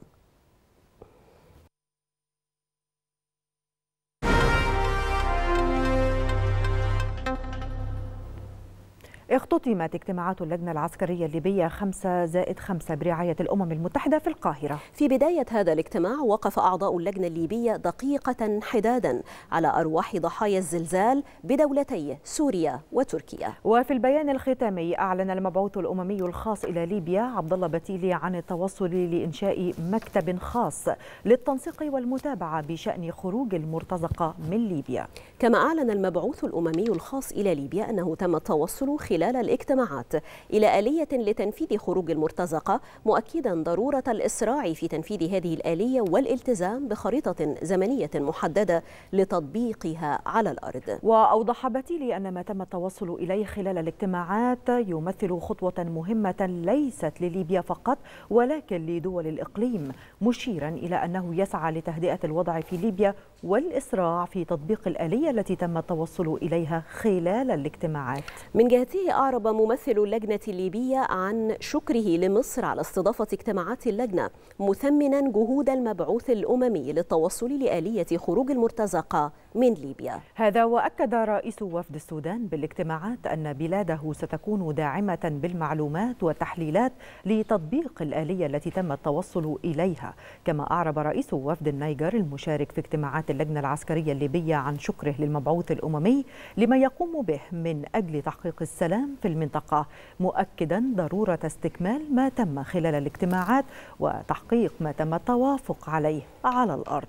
اختتمت اجتماعات اللجنة العسكرية الليبية 5+5 برعاية الأمم المتحدة في القاهرة. في بداية هذا الاجتماع وقف أعضاء اللجنة الليبية دقيقة حدادا على أرواح ضحايا الزلزال بدولتي سوريا وتركيا. وفي البيان الختامي أعلن المبعوث الأممي الخاص إلى ليبيا عبد الله بتيلي عن التوصل لإنشاء مكتب خاص للتنسيق والمتابعة بشأن خروج المرتزقة من ليبيا. كما أعلن المبعوث الأممي الخاص إلى ليبيا أنه تم التوصل خلال الاجتماعات إلى آلية لتنفيذ خروج المرتزقة، مؤكدا ضرورة الإسراع في تنفيذ هذه الآلية والالتزام بخريطة زمنية محددة لتطبيقها على الأرض. وأوضح بتيلي أن ما تم التوصل إليه خلال الاجتماعات يمثل خطوة مهمة ليست لليبيا فقط ولكن لدول الإقليم، مشيرا إلى أنه يسعى لتهدئة الوضع في ليبيا والإسراع في تطبيق الآلية التي تم التوصل إليها خلال الاجتماعات. من جهته أعرب ممثل اللجنة الليبية عن شكره لمصر على استضافة اجتماعات اللجنة، مثمنا جهود المبعوث الأممي للتوصل لآلية خروج المرتزقة من ليبيا. هذا وأكد رئيس وفد السودان بالاجتماعات أن بلاده ستكون داعمة بالمعلومات والتحليلات لتطبيق الآلية التي تم التوصل إليها. كما أعرب رئيس وفد النيجر المشارك في اجتماعات اللجنة العسكرية الليبية عن شكره للمبعوث الأممي لما يقوم به من أجل تحقيق السلام في المنطقة، مؤكدا ضرورة استكمال ما تم خلال الاجتماعات وتحقيق ما تم التوافق عليه على الأرض.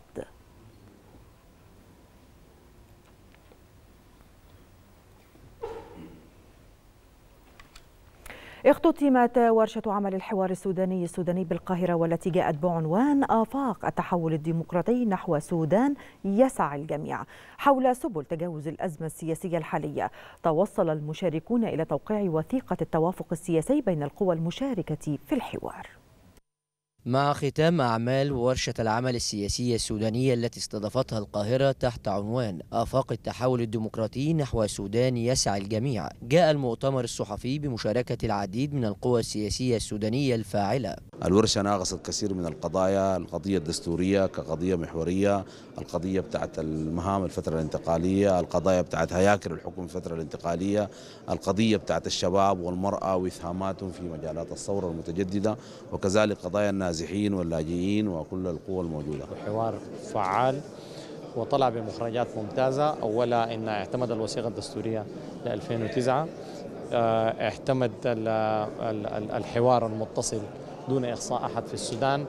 اختتمت ورشة عمل الحوار السوداني بالقاهرة، والتي جاءت بعنوان آفاق التحول الديمقراطي نحو سودان يسعى الجميع، حول سبل تجاوز الأزمة السياسية الحالية. توصل المشاركون إلى توقيع وثيقة التوافق السياسي بين القوى المشاركة في الحوار. مع ختام أعمال ورشة العمل السياسية السودانية التي استضافتها القاهرة تحت عنوان آفاق التحول الديمقراطي نحو سودان يسعى الجميع، جاء المؤتمر الصحفي بمشاركة العديد من القوى السياسية السودانية الفاعلة. الورشة ناقشت كثير من القضايا، القضية الدستورية كقضية محورية، القضية بتاعت المهام الفترة الانتقالية، القضايا بتاعت هياكل الحكم الفترة الانتقالية، القضية بتاعت الشباب والمرأة وإسهاماتهم في مجالات الثورة المتجددة، وكذلك قضايا النازحين واللاجئين وكل القوى الموجودة. حوار فعال وطلع بمخرجات ممتازة. أولا إن اعتمد الوثيقة الدستورية ل 2009، اعتمد الحوار المتصل دون إقصاء أحد في السودان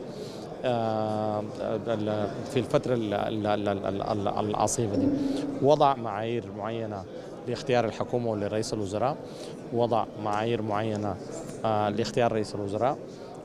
في الفترة العصيبة دي، وضع معايير معينة لاختيار الحكومة ولرئيس الوزراء، وضع معايير معينة لاختيار رئيس الوزراء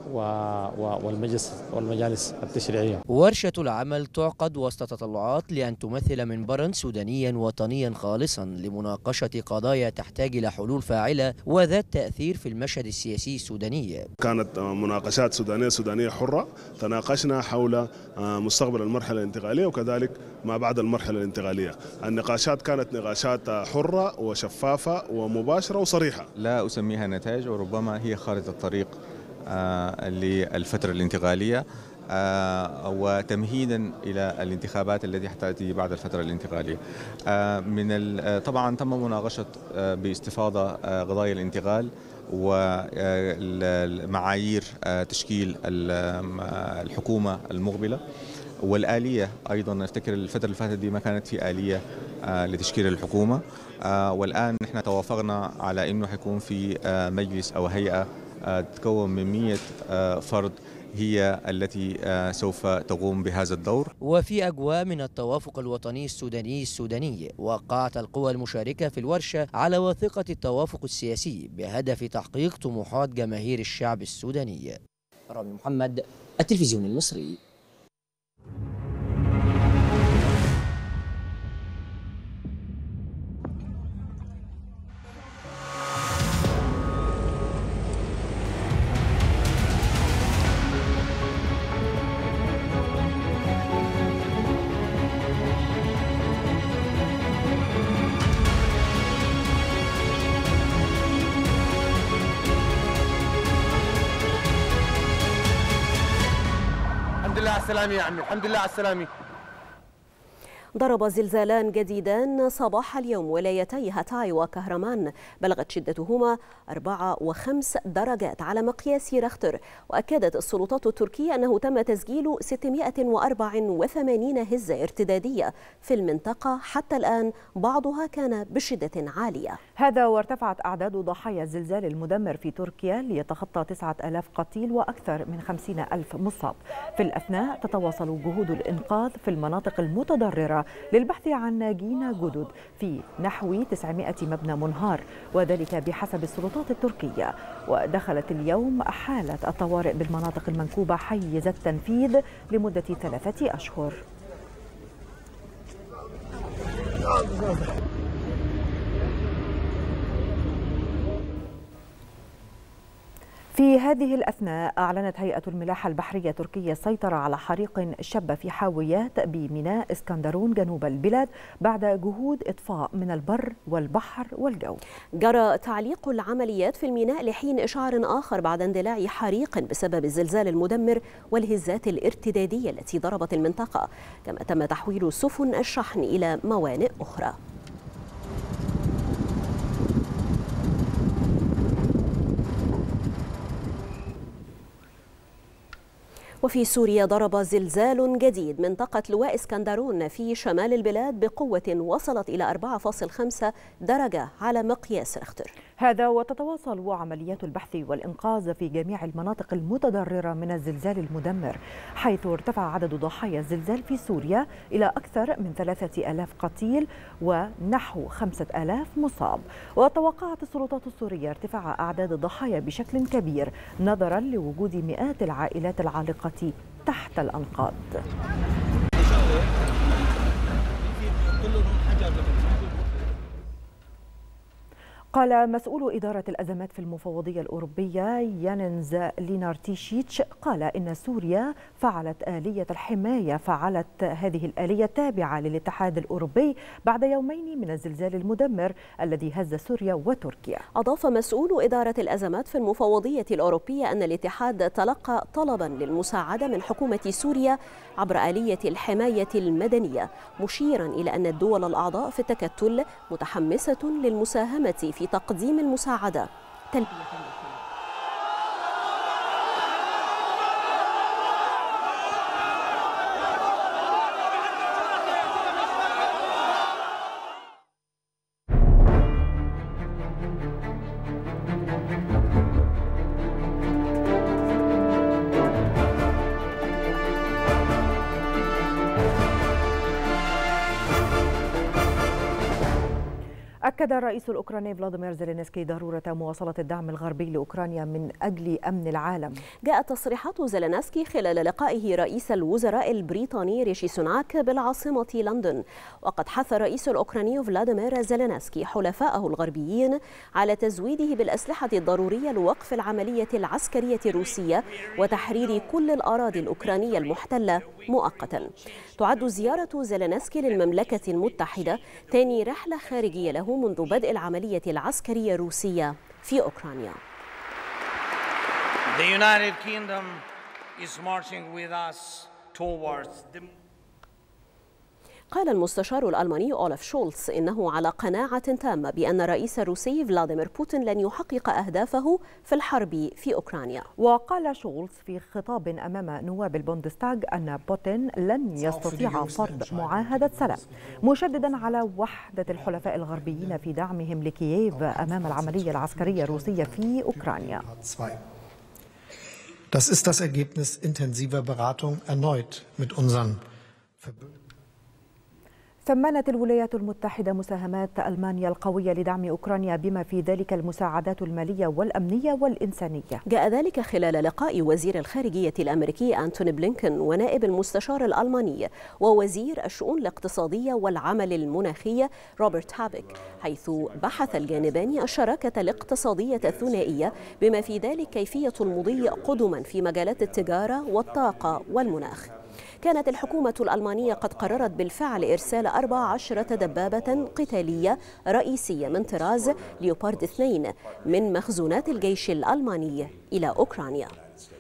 والمجالس التشريعية. ورشة العمل تعقد وسط تطلعات لأن تمثل منبرا سودانيا وطنيا خالصا لمناقشة قضايا تحتاج إلى حلول فاعلة وذات تأثير في المشهد السياسي السوداني. كانت مناقشات سودانية حرة، تناقشنا حول مستقبل المرحلة الانتقالية وكذلك ما بعد المرحلة الانتقالية. النقاشات كانت نقاشات حرة وشفافة ومباشرة وصريحة. لا أسميها نتائج، وربما هي خارطة الطريق للفترة الانتقالية وتمهيدا إلى الانتخابات التي حتأتي بعد الفترة الانتقالية. طبعا تم مناقشة باستفاضة قضايا الانتقال ومعايير تشكيل الحكومة المقبلة والآلية. أيضا أفتكر الفترة اللي فاتت دي ما كانت في آلية لتشكيل الحكومة، والآن نحن توافقنا على أنه حيكون في مجلس أو هيئة تتكون من 100 فرد هي التي سوف تقوم بهذا الدور. وفي أجواء من التوافق الوطني السوداني وقعت القوى المشاركة في الورشة على وثيقة التوافق السياسي بهدف تحقيق طموحات جماهير الشعب السوداني. رامي محمد، التلفزيون المصري. الحمد لله على السلامة يا عمي، الحمد لله على السلامة. ضرب زلزالان جديدان صباح اليوم ولايتي هاتاي وكهرمان، بلغت شدتهما 4 و5 درجات على مقياس ريختر. وأكدت السلطات التركية أنه تم تسجيل 684 هزة ارتدادية في المنطقة حتى الآن، بعضها كان بشدة عالية. هذا وارتفعت أعداد ضحايا الزلزال المدمر في تركيا ليتخطى 9000 قتيل وأكثر من 50,000 مصاب. في الأثناء تتواصل جهود الإنقاذ في المناطق المتضررة للبحث عن ناجين جدد في نحو 900 مبنى منهار، وذلك بحسب السلطات التركية. ودخلت اليوم حالة الطوارئ بالمناطق المنكوبة حيز التنفيذ لمدة 3 أشهر. في هذه الأثناء أعلنت هيئة الملاحة البحرية التركية السيطرة على حريق شب في حاويات بميناء اسكندرون جنوب البلاد بعد جهود إطفاء من البر والبحر والجو. جرى تعليق العمليات في الميناء لحين إشعار آخر بعد اندلاع حريق بسبب الزلزال المدمر والهزات الارتدادية التي ضربت المنطقة، كما تم تحويل سفن الشحن إلى موانئ أخرى. وفي سوريا ضرب زلزال جديد منطقة لواء اسكندرون في شمال البلاد بقوة وصلت إلى 4.5 درجة على مقياس ريختر. هذا وتتواصل عمليات البحث والإنقاذ في جميع المناطق المتضررة من الزلزال المدمر، حيث ارتفع عدد ضحايا الزلزال في سوريا إلى أكثر من 3000 قتيل ونحو 5000 مصاب. وتوقعت السلطات السورية ارتفاع أعداد الضحايا بشكل كبير نظرا لوجود مئات العائلات العالقة تحت الأنقاض. قال مسؤول إدارة الأزمات في المفوضية الأوروبية ياننز لينارتيشيتش قال إن سوريا فعلت هذه الآلية تابعة للاتحاد الأوروبي بعد يومين من الزلزال المدمر الذي هز سوريا وتركيا. أضاف مسؤول إدارة الأزمات في المفوضية الأوروبية أن الاتحاد تلقى طلبا للمساعدة من حكومة سوريا عبر آلية الحماية المدنية، مشيرا إلى أن الدول الأعضاء في التكتل متحمسة للمساهمة في تقديم المساعدة. أكد الرئيس الأوكراني فلاديمير زيلينسكي ضرورة مواصلة الدعم الغربي لأوكرانيا من أجل أمن العالم. جاءت تصريحات زيلينسكي خلال لقائه رئيس الوزراء البريطاني ريشي سوناك بالعاصمة لندن، وقد حث الرئيس الأوكراني فلاديمير زيلينسكي حلفائه الغربيين على تزويده بالأسلحة الضرورية لوقف العملية العسكرية الروسية وتحرير كل الأراضي الأوكرانية المحتلة مؤقتا. تعد زيارة زيلينسكي للمملكة المتحدة ثاني رحلة خارجية له منذ بدء العملية العسكرية الروسية في أوكرانيا. The United Kingdom is marching with us towards the... قال المستشار الألماني أولف شولتز إنه على قناعة تامة بأن الرئيس الروسي فلاديمير بوتين لن يحقق أهدافه في الحرب في أوكرانيا. وقال شولتز في خطاب أمام نواب البوندستاغ أن بوتين لن يستطيع فرض معاهدة سلام، مشددا على وحدة الحلفاء الغربيين في دعمهم لكييف أمام العملية العسكرية الروسية في أوكرانيا. Das ist das Ergebnis intensiver Beratung erneut mit unseren Verbündeten. ثمنت الولايات المتحدة مساهمات ألمانيا القوية لدعم أوكرانيا بما في ذلك المساعدات المالية والأمنية والإنسانية. جاء ذلك خلال لقاء وزير الخارجية الأمريكي أنتوني بلينكن ونائب المستشار الألماني ووزير الشؤون الاقتصادية والعمل المناخية روبرت هابيك، حيث بحث الجانبان الشراكة الاقتصادية الثنائية بما في ذلك كيفية المضي قدما في مجالات التجارة والطاقة والمناخ. كانت الحكومة الألمانية قد قررت بالفعل إرسال 14 دبابة قتالية رئيسية من طراز ليوبارد 2 من مخزونات الجيش الألماني إلى أوكرانيا.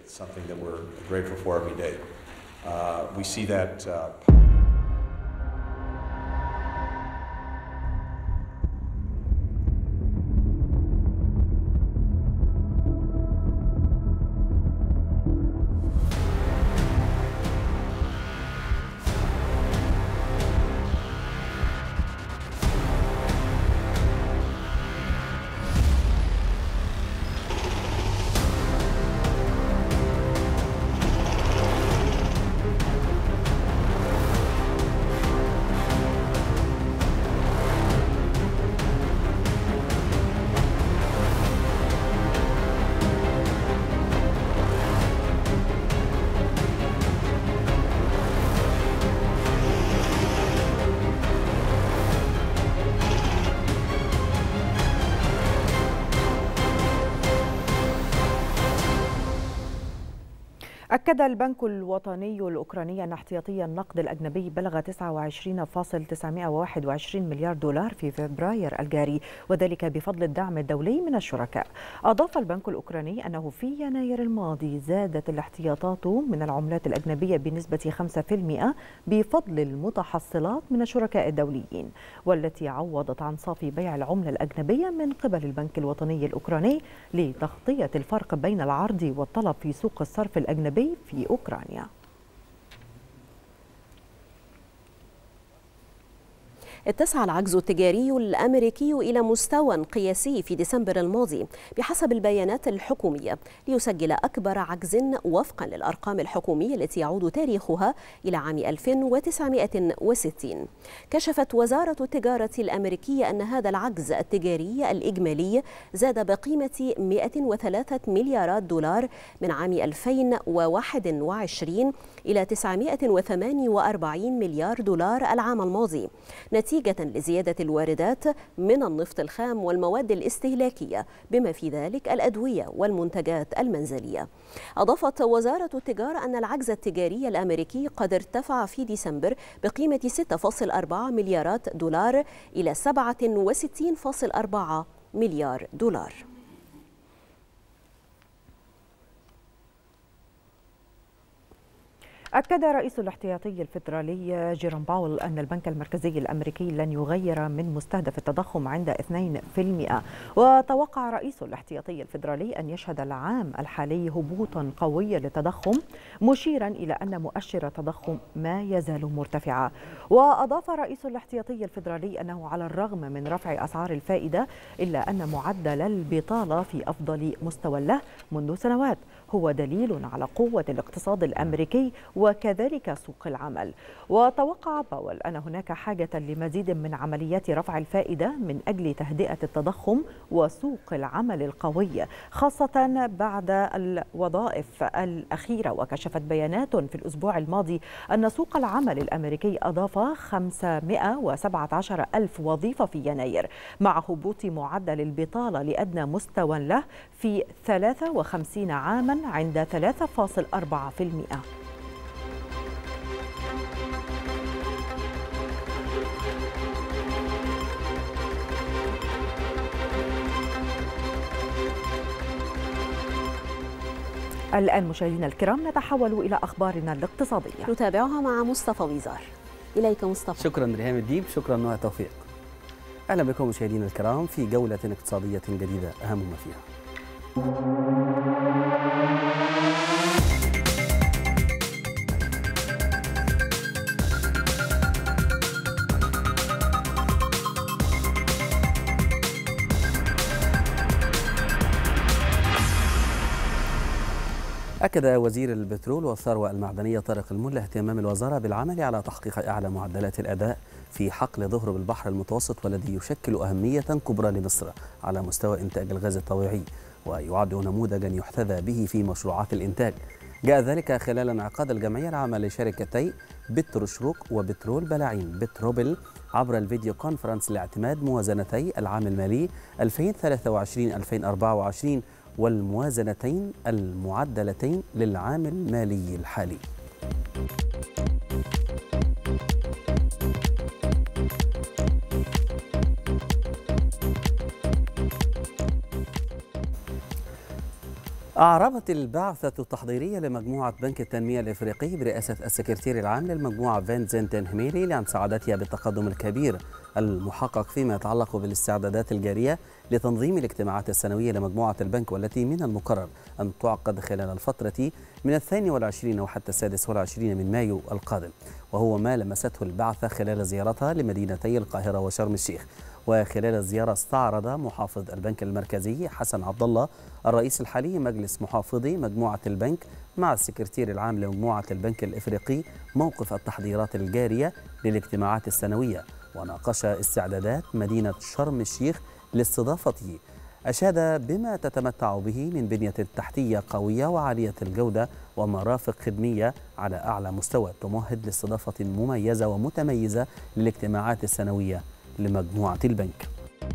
أكد البنك الوطني الأوكراني أن احتياطي النقد الأجنبي بلغ 29.921 مليار دولار في فبراير الجاري، وذلك بفضل الدعم الدولي من الشركاء. أضاف البنك الأوكراني أنه في يناير الماضي زادت الاحتياطات من العملات الأجنبية بنسبة 5% بفضل المتحصلات من الشركاء الدوليين، والتي عوضت عن صافي بيع العملة الأجنبية من قبل البنك الوطني الأوكراني لتغطية الفرق بين العرض والطلب في سوق الصرف الأجنبي في أوكرانيا. اتسع العجز التجاري الأمريكي إلى مستوى قياسي في ديسمبر الماضي بحسب البيانات الحكومية، ليسجل أكبر عجز وفقا للأرقام الحكومية التي يعود تاريخها إلى عام 1960. كشفت وزارة التجارة الأمريكية أن هذا العجز التجاري الإجمالي زاد بقيمة 103 مليارات دولار من عام 2021 إلى 948 مليار دولار العام الماضي، نتيجة نتيجة لزيادة الواردات من النفط الخام والمواد الاستهلاكية بما في ذلك الأدوية والمنتجات المنزلية. أضافت وزارة التجارة أن العجز التجاري الأمريكي قد ارتفع في ديسمبر بقيمة 6.4 مليارات دولار إلى 67.4 مليار دولار. أكد رئيس الاحتياطي الفيدرالي جيروم باول أن البنك المركزي الأمريكي لن يغير من مستهدف التضخم عند 2%. وتوقع رئيس الاحتياطي الفيدرالي أن يشهد العام الحالي هبوطا قويا للتضخم، مشيرا إلى أن مؤشر التضخم ما يزال مرتفعا. وأضاف رئيس الاحتياطي الفيدرالي أنه على الرغم من رفع أسعار الفائدة إلا أن معدل البطالة في أفضل مستوى له منذ سنوات، هو دليل على قوة الاقتصاد الأمريكي وكذلك سوق العمل. وتوقع باول أن هناك حاجة لمزيد من عمليات رفع الفائدة من أجل تهدئة التضخم وسوق العمل القوي، خاصة بعد الوظائف الأخيرة. وكشفت بيانات في الأسبوع الماضي أن سوق العمل الأمريكي أضاف 517 ألف وظيفة في يناير، مع هبوط معدل البطالة لأدنى مستوى له في 53 عاما عند 3.4%. الآن مشاهدينا الكرام نتحول إلى أخبارنا الاقتصادية، نتابعها مع مصطفى ويزار. إليك مصطفى. شكرا ريهام الديب، شكرا نهى توفيق. أهلا بكم مشاهدينا الكرام في جولة اقتصادية جديدة أهم ما فيها. أكد وزير البترول والثروة المعدنية طارق الملا اهتمام الوزارة بالعمل على تحقيق أعلى معدلات الأداء في حقل ظهر بالبحر المتوسط، والذي يشكل أهمية كبرى لمصر على مستوى إنتاج الغاز الطبيعي، ويعد نموذجا يحتذى به في مشروعات الإنتاج. جاء ذلك خلال انعقاد الجمعية العامة لشركتي بتروشروك وبترول بلاعين بتروبل عبر الفيديو كونفرنس لاعتماد موازنتي العام المالي 2023-2024 والموازنتين المعدلتين للعام المالي الحالي. أعربت البعثة التحضيرية لمجموعة بنك التنمية الإفريقي برئاسة السكرتير العام للمجموعة فينسنت هيميلي عن سعادتها بالتقدم الكبير المحقق فيما يتعلق بالاستعدادات الجارية لتنظيم الاجتماعات السنوية لمجموعة البنك، والتي من المقرر أن تعقد خلال الفترة من 22 وحتى 26 من مايو القادم، وهو ما لمسته البعثة خلال زيارتها لمدينتي القاهرة وشرم الشيخ. وخلال الزيارة استعرض محافظ البنك المركزي حسن عبد الله الرئيس الحالي مجلس محافظي مجموعة البنك مع السكرتير العام لمجموعة البنك الإفريقي موقف التحضيرات الجارية للاجتماعات السنوية، وناقش استعدادات مدينة شرم الشيخ لاستضافته. أشاد بما تتمتع به من بنية تحتية قوية وعالية الجودة ومرافق خدمية على أعلى مستوى تمهد لاستضافة مميزة ومتميزة للاجتماعات السنوية لمجموعة البنك.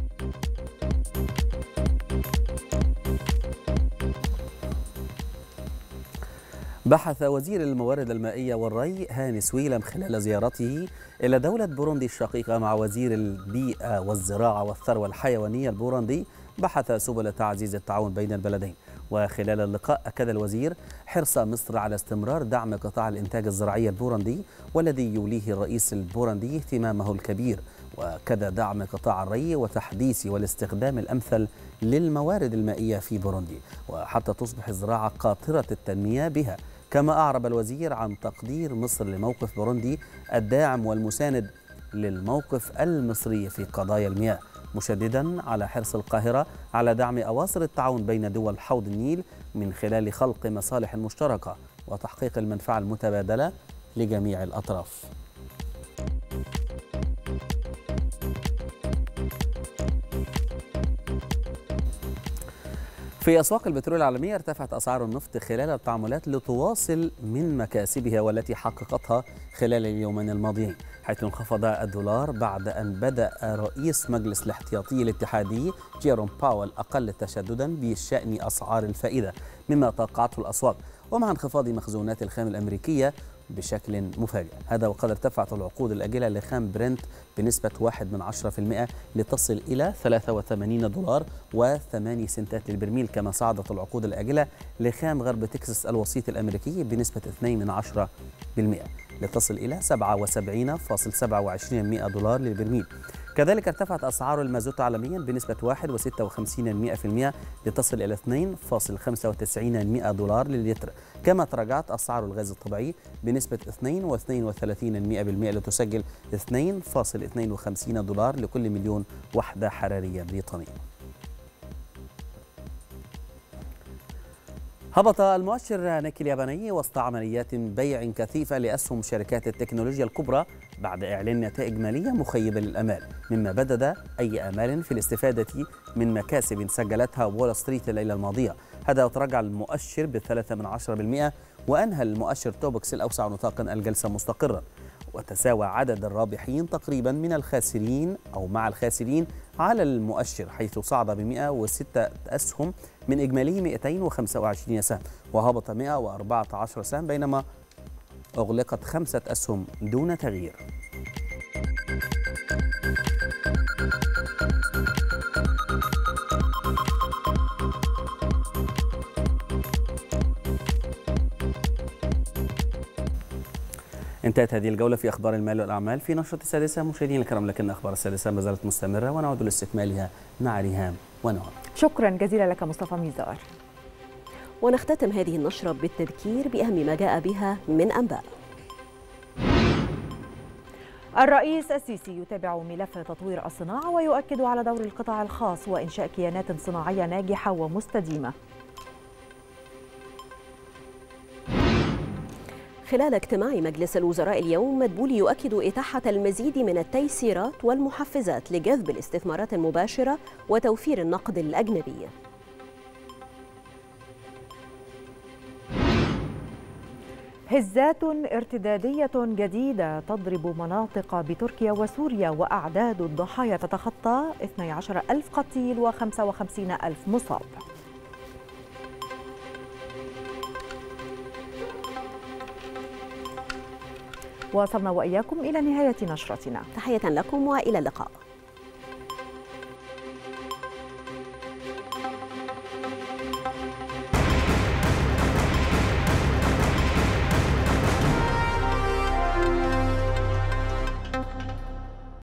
بحث وزير الموارد المائية والري هاني سويلم خلال زيارته إلى دولة بوروندي الشقيقة مع وزير البيئة والزراعة والثروة الحيوانية البوروندي بحث سبل تعزيز التعاون بين البلدين. وخلال اللقاء أكد الوزير حرص مصر على استمرار دعم قطاع الإنتاج الزراعي البوروندي، والذي يوليه الرئيس البوروندي اهتمامه الكبير، وكذا دعم قطاع الري وتحديث والاستخدام الأمثل للموارد المائية في بوروندي، وحتى تصبح الزراعة قاطرة التنمية بها. كما أعرب الوزير عن تقدير مصر لموقف بوروندي الداعم والمساند للموقف المصري في قضايا المياه، مشددا على حرص القاهرة على دعم أواصر التعاون بين دول حوض النيل من خلال خلق مصالح مشتركة وتحقيق المنفعة المتبادلة لجميع الأطراف. في أسواق البترول العالمية ارتفعت أسعار النفط خلال التعاملات لتواصل من مكاسبها والتي حققتها خلال اليومين الماضيين، حيث انخفض الدولار بعد أن بدأ رئيس مجلس الاحتياطي الاتحادي جيروم باول أقل تشددا بشأن أسعار الفائدة مما توقعته الأسواق، ومع انخفاض مخزونات الخام الأمريكية بشكل مفاجئ. هذا وقد ارتفعت العقود الآجلة لخام برنت بنسبة 1% لتصل إلى $83 و8 سنتات للبرميل، كما صعدت العقود الآجلة لخام غرب تكساس الوسيط الأمريكي بنسبة 2% لتصل إلى $77.27 للبرميل. كذلك ارتفعت أسعار المازوت عالميا بنسبة 1.56% لتصل إلى $2.95 للتر، كما تراجعت أسعار الغاز الطبيعي بنسبة 2.32% لتسجل $2.52 لكل مليون وحدة حرارية بريطانية. هبط المؤشر نيكي الياباني وسط عمليات بيع كثيفة لأسهم شركات التكنولوجيا الكبرى بعد إعلان نتائج مالية مخيبة للآمال، مما بدد أي آمال في الاستفادة من مكاسب سجلتها وول ستريت الليلة الماضية. هذا وتراجع المؤشر ب3% وأنهى المؤشر توبكس الأوسع نطاقا الجلسة مستقرا، وتساوى عدد الرابحين تقريبا من الخاسرين أو مع الخاسرين على المؤشر، حيث صعد ب106 أسهم من إجمالي 225 سهم، وهبط 114 سهم، بينما أغلقت 5 أسهم دون تغيير. انتهت هذه الجولة في أخبار المال والأعمال في نشرة السادسة. مشاهدينا الكرام، لكن أخبار السادسة ما زالت مستمرة ونعود لاستكمالها مع ريهام ونوى. شكرا جزيلا لك مصطفى ميزار. ونختتم هذه النشرة بالتذكير بأهم ما جاء بها من أنباء. الرئيس السيسي يتابع ملف تطوير الصناعة ويؤكد على دور القطاع الخاص وإنشاء كيانات صناعية ناجحة ومستديمة. خلال اجتماع مجلس الوزراء اليوم، مدبولي يؤكد إتاحة المزيد من التيسيرات والمحفزات لجذب الاستثمارات المباشرة وتوفير النقد الأجنبي. هزات ارتدادية جديدة تضرب مناطق بتركيا وسوريا، وأعداد الضحايا تتخطى 12,000 قتيل و55,000 مصاب. وصلنا وإياكم إلى نهاية نشرتنا. تحية لكم وإلى اللقاء.